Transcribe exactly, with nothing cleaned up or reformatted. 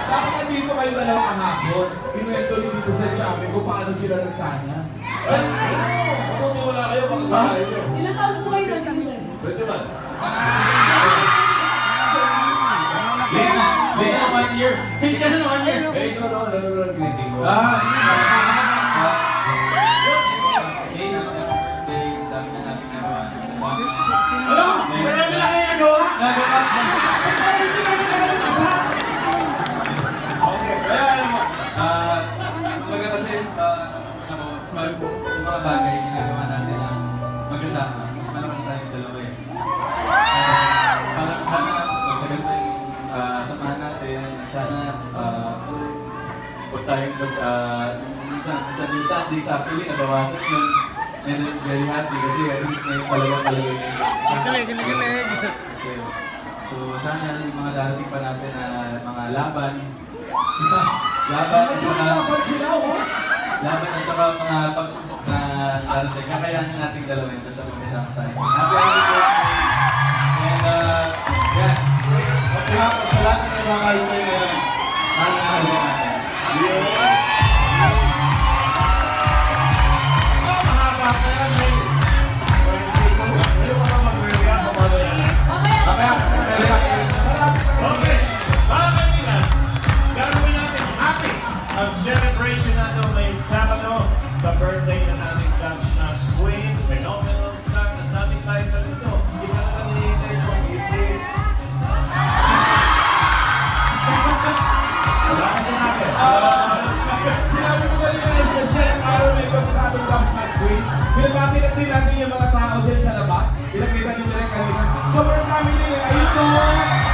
Bakit nandito kayo dalawa kahapon? Kinuwento rin dito sa amin kung paano sila nagtanya. Ay, ano? Mabuti wala kayo, bakit wala kayo? Ilan taon po kayo nandito sa'yo? Pwede ba? Hindi ka na one year. Hindi ka na one year. Eh, ikaw naman, ano naman greeting mo? Ah! Ano? Marami na kayo nagawa? Nagawa? Okay. Kaya ano mo, ah, kumbaga kasi, ah, ano, yung mga bagay ginagawa natin na magkasama, mas malakas tayong dalawa eh. Parang sana, magtagal pa yung ah, samahan natin, sana, ah, huwag tayong mag, ah, minsan, misunderstandings actually, nabawasan yun. And I'm very happy kasi at least ngayon talaga talaga yung Galing, galing, galing. kasi, so sana yung mga darating pa natin na mga laban, laban at saka, Laban sila, oh! laban at saka mga pagsubok na darating, kakayanin natin dalawa yun sa magkasama tayo. Happy happy birthday! And uh, yan, okay, sa lahat ng mga mahal sa'yo ngayon, mahal na mahal natin. Ang celebration natin may Sabado, the birthday na nating Dance Nash Queen, phenomenal snack na nating title nito. Isa na nalilitay ko, this is... Wala ka sinabi. Sinabi mo galing na yung special ang araw na ito sa ating Dance Nash Queen. Pinapakita din natin yung mga tao dyan sa labas. Pinakita nyo rin kanina. Sobrang kami nila. Ayun to!